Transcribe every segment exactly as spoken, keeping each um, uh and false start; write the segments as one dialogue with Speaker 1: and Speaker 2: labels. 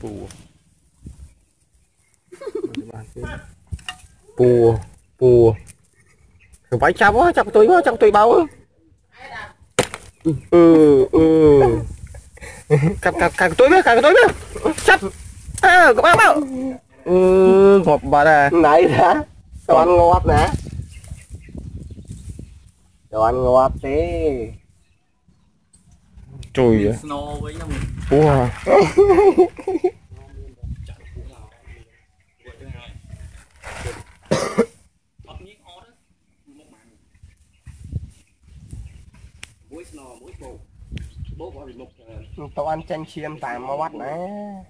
Speaker 1: Pù pù pù phải chắp quá, chắp tôi quá, chắp tôi bao á. Ừ ừ cặp cặp cặp tôi biết, cặp tôi biết chắp à có bao bao ừ ngọt bà à
Speaker 2: này đã đồ ăn ngọt nè, đồ ăn ngọt thế
Speaker 1: trời ơi wow
Speaker 2: tao ăn chanh xiêm tạm mà bắt nè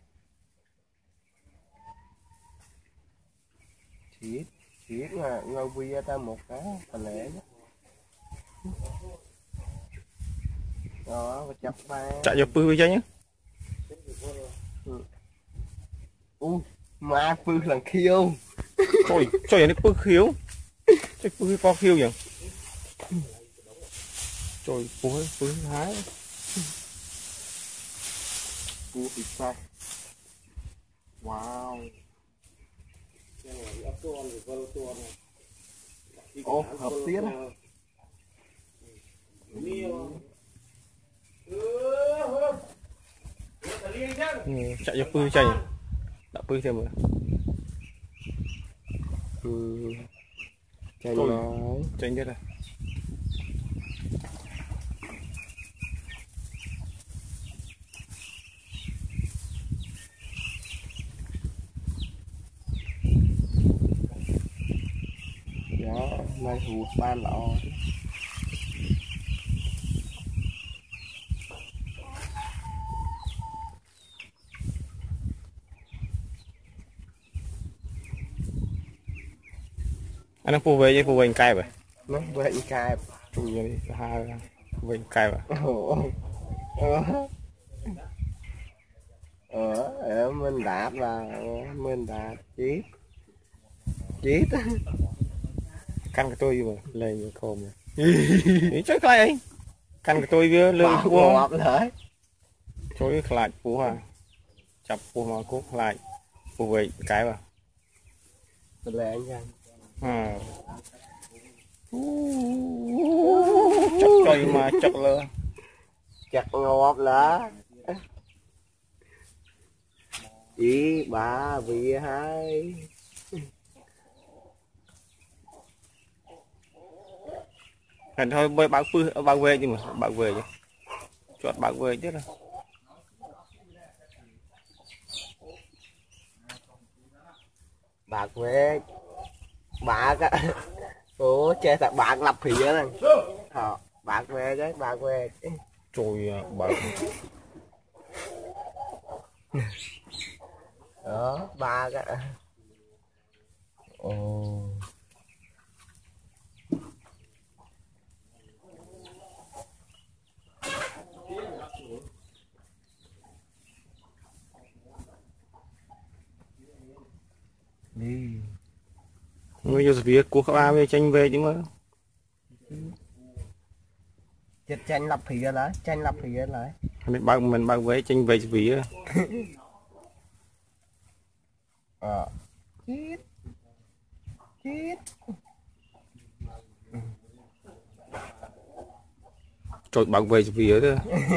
Speaker 2: chỉ chỉ là ngâu bia ta một cái phần lẻ đó và chặt ba
Speaker 1: chạy vô pư với chứ nhé
Speaker 2: u mà pư lần khiêu
Speaker 1: trời trời này pư khiếu trời pư co khiêu vậy trời pư pư hái
Speaker 2: pư thịt xay wow ô hợp tiết
Speaker 1: ừ, chạy vô pư chạy đã pư thêm rồi
Speaker 2: ừ.
Speaker 1: chạy nói chạy nhất này
Speaker 2: đó nay hụt ban lọ
Speaker 1: anh đang phu về với phu về cay vậy
Speaker 2: nó về cài
Speaker 1: chủ nhà đi hai về cay vậy
Speaker 2: ờ ờ mình đạt là mình đạt chít chít
Speaker 1: căn cái tôi mà lên như cồn này chắc lại ấy căn cái tôi vừa lưng
Speaker 2: ngọt lại
Speaker 1: chối lại phú à chập phú mà cúc lại phú về cái vào
Speaker 2: lẹ nha
Speaker 1: à chắc chơi mà chắc lơ
Speaker 2: chặt ngọt lá ý bà vì hai
Speaker 1: thành thôi bơi bảo phư bảo vệ nhưng mà bảo vệ chứ chọn bảo vệ chứ rồi
Speaker 2: bạc về bạc á ủa che thật bạc lập phía này ờ bạc về đấy bạc về
Speaker 1: trời bảo
Speaker 2: đó bạc á ồ
Speaker 1: đi bây giờ việc của các ba về tranh về chứ mà
Speaker 2: chết tranh lập phía đấy tranh lập phía đấy
Speaker 1: mình bao mình bao với tranh về vì
Speaker 2: ờ chít chít
Speaker 1: trời bảo vệ vì đó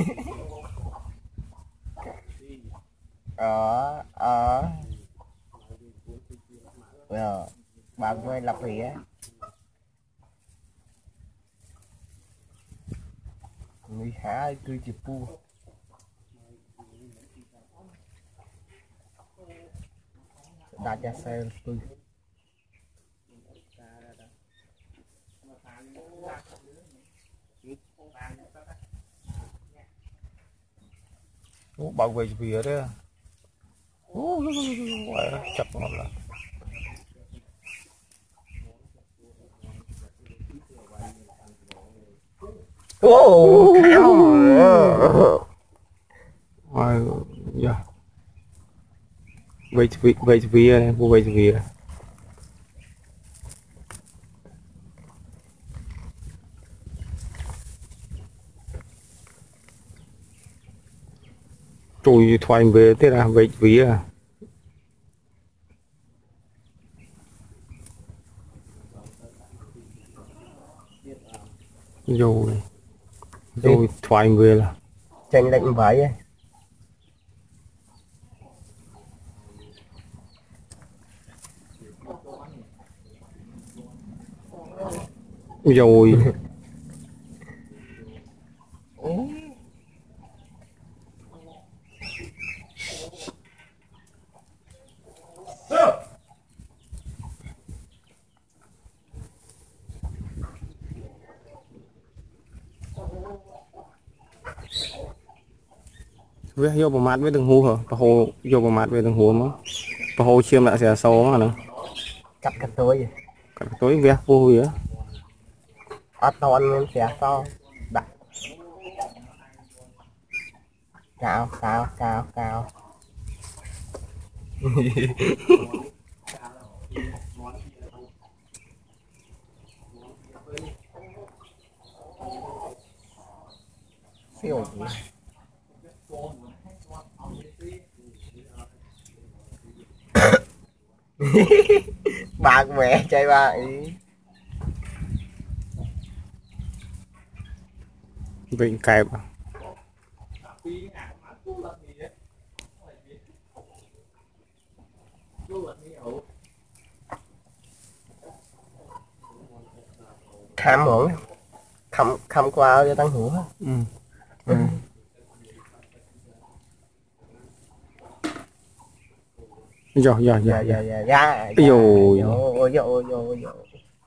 Speaker 2: ờ ờ ờ bạn quay lập phía người hả cứ chụp pu đặt ra xe tôi
Speaker 1: bảo vệ vì đó chập ngọt là
Speaker 2: ô
Speaker 1: à dạ vậy vì vậy vì này vô vậy vì Chui thoại về thế là về vía à. Rồi rồi thoại về là
Speaker 2: tranh lệnh vậy ấy.
Speaker 1: Rồi với vô bộ mát với đường hú hả và hồ vô bộ mát với đường hú mà và hồ chiêm lại sẽ xấu mà nè
Speaker 2: cắt cái tối
Speaker 1: cả tối vẽ vô vía
Speaker 2: ở toàn luôn sẽ to đặt cao cao cao cao siêu bạc mẹ chơi ba ý
Speaker 1: vịnh kẹp
Speaker 2: khám hưởng khăm khăm qua cho tăng hưởng
Speaker 1: ừ.
Speaker 2: Ừ.
Speaker 1: Rồi rồi
Speaker 2: dạ
Speaker 1: rồi
Speaker 2: dạ dạ dạ
Speaker 1: rồi
Speaker 2: rồi rồi rồi rồi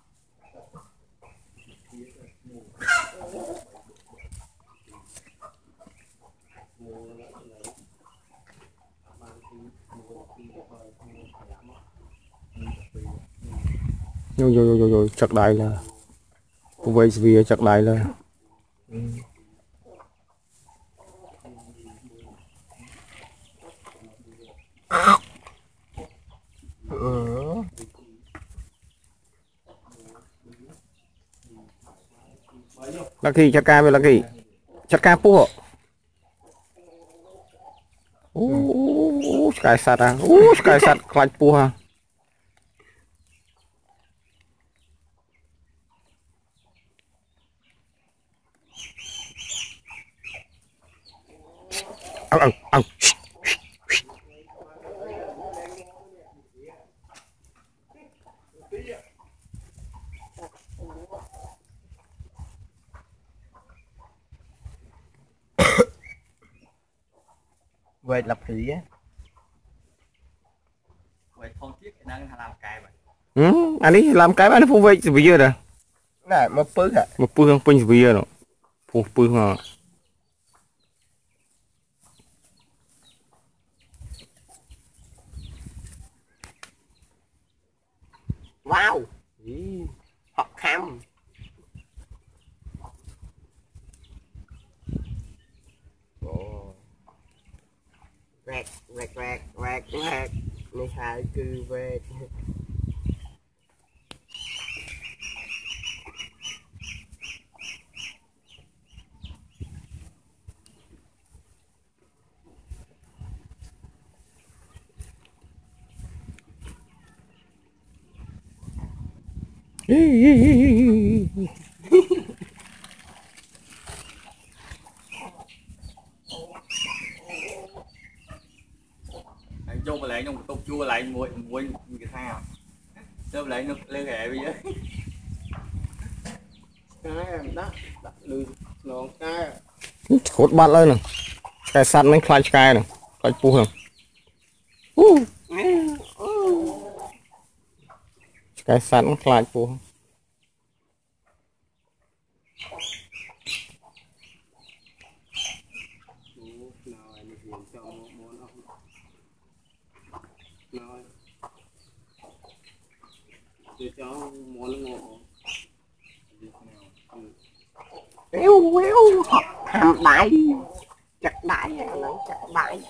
Speaker 1: rồi rồi rồi rồi chặt đại là vậy vì chặt đại là
Speaker 2: ừ. Ừ.
Speaker 1: Lucky chặt ca với Lucky chặt ca pu ô cái sạt à ô cái sạt khai pu ha ăn ăn ăn
Speaker 2: về lập thị á
Speaker 3: vậy không tiếc đang làm cài vậy
Speaker 1: ừ anh ấy làm cái bạn nó phụ vậy bây giờ nè
Speaker 2: này một bước à
Speaker 1: một bữa không pin bây giờ nó phụ bữa hả
Speaker 2: wow họ khám rẹt rẹt rẹt rẹt rẹt này hai cứ về
Speaker 3: anh vô mà lại nhung tục chua lại muội muội cái sao đâu lại nó lên ghẹ bây giờ
Speaker 2: cái đó lư nó cái
Speaker 1: hốt bát lên nè cái sạt nó khai cái nè khai pu hả cái sạt nó khai pu
Speaker 2: éo éo hàm đại chặt đại nó chặt đại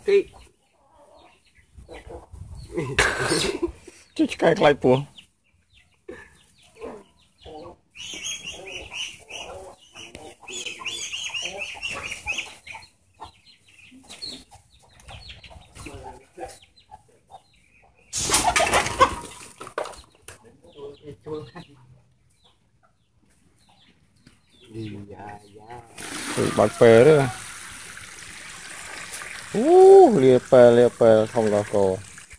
Speaker 2: kỹ
Speaker 1: chứ cái lại bùa
Speaker 2: đi dạ dạ
Speaker 1: bạc bè đó uh lia bè lia bè không là cổ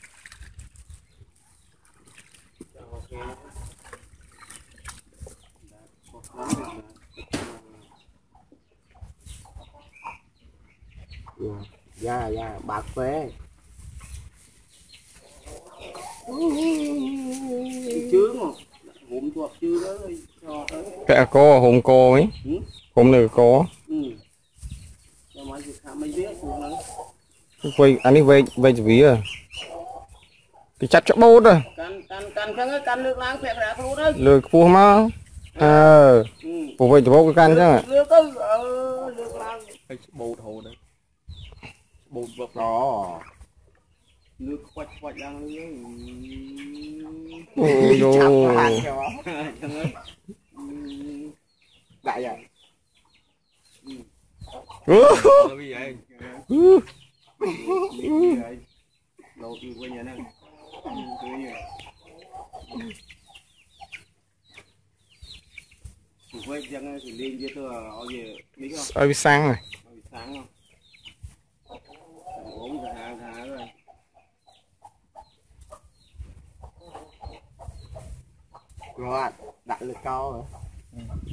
Speaker 2: dạ dạ bạc phê
Speaker 3: chướng mà hụm chuột chưa đó cho tới
Speaker 1: cái cô hùng cô ấy hùng này cô
Speaker 3: ừ cho mấy việc mấy biết hụm nữa
Speaker 1: quay anh ấy về về ví à cái chặt cho bốt rồi
Speaker 3: căn căn căn khăng ấy căn nước láng phẹt ra thôi đấy
Speaker 1: lừa cua mà ờ bộ về cho bốt cái can chứ à
Speaker 3: nước cái nước láng bột hồ đấy bột bột
Speaker 2: đó
Speaker 3: nước quạch quạch đang
Speaker 1: ôi
Speaker 2: chặt
Speaker 1: dồi
Speaker 2: đại vậy
Speaker 3: như vậy lột như quay nhà nè quay chân thì lên kia tôi ở về biết không
Speaker 1: ở bị sang này
Speaker 3: sáng không uống cả hạ hạ rồi
Speaker 2: ngon đặt lực cao rồi